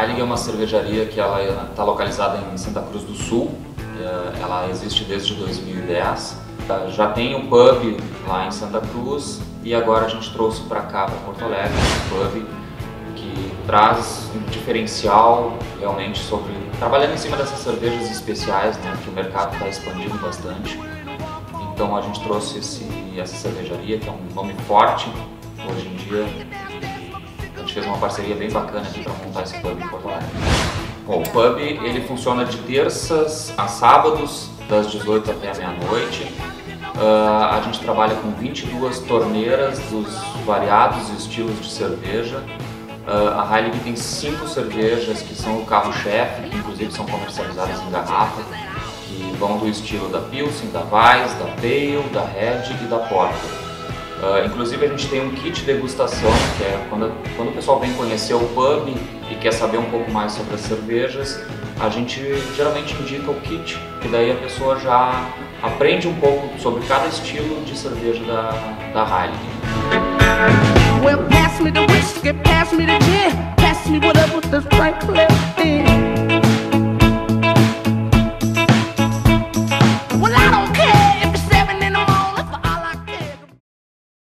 Heilig é uma cervejaria que ela está localizada em Santa Cruz do Sul. Ela existe desde 2010. Já tem um pub lá em Santa Cruz e agora a gente trouxe para cá, para Porto Alegre, um pub que traz um diferencial realmente sobre trabalhando em cima dessas cervejas especiais, né, que o mercado está expandindo bastante. Então a gente trouxe essa cervejaria, que é um nome forte hoje em dia. A gente fez uma parceria bem bacana aqui para montar esse pub em Porto Alegre. Bom, o pub ele funciona de terças a sábados, das 18 até a meia-noite. A gente trabalha com 22 torneiras dos variados estilos de cerveja. A Heilig tem 5 cervejas que são o carro-chefe, que inclusive são comercializadas em garrafa, que vão do estilo da Pilsen, da Weiss, da Pale, da Red e da Porter. Inclusive a gente tem um kit degustação, que é quando o pessoal vem conhecer o pub e quer saber um pouco mais sobre as cervejas, a gente geralmente indica o kit, que daí a pessoa já aprende um pouco sobre cada estilo de cerveja da Heilig. Well, pass me the whiskey, pass me the gin, pass me whatever the strength left in.